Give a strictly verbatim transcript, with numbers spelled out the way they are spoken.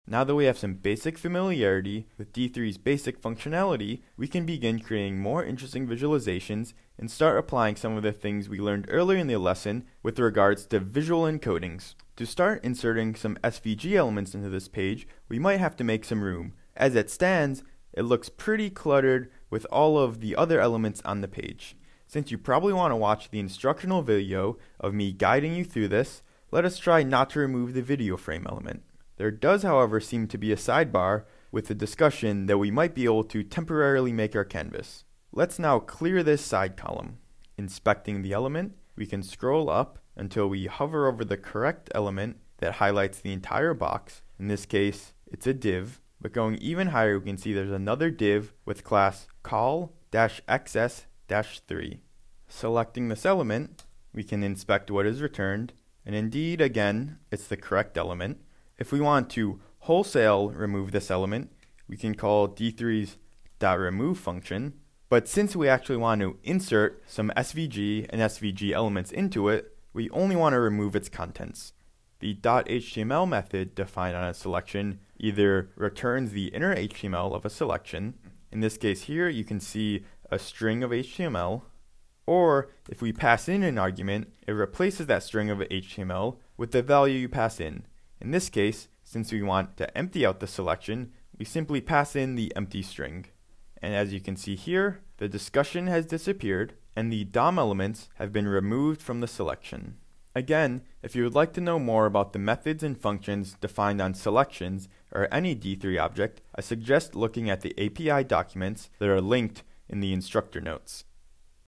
Now that we have some basic familiarity with D three's basic functionality, we can begin creating more interesting visualizations and start applying some of the things we learned earlier in the lesson with regards to visual encodings. To start inserting some S V G elements into this page, we might have to make some room. As it stands, it looks pretty cluttered with all of the other elements on the page. Since you probably want to watch the instructional video of me guiding you through this, let us try not to remove the video frame element. There does, however, seem to be a sidebar with the discussion that we might be able to temporarily make our canvas. Let's now clear this side column. Inspecting the element, we can scroll up until we hover over the correct element that highlights the entire box. In this case, it's a div, but going even higher, we can see there's another div with class call-X S three. Selecting this element, we can inspect what is returned, and indeed, again, it's the correct element. If we want to wholesale remove this element, we can call D three's .remove function. But since we actually want to insert some S V G and S V G elements into it, we only want to remove its contents. The .html method defined on a selection either returns the inner H T M L of a selection. In this case here, you can see a string of H T M L. Or if we pass in an argument, it replaces that string of H T M L with the value you pass in. In this case, since we want to empty out the selection, we simply pass in the empty string. And as you can see here, the discussion has disappeared and the D O M elements have been removed from the selection. Again, if you would like to know more about the methods and functions defined on selections or any D three object, I suggest looking at the A P I documents that are linked in the instructor notes.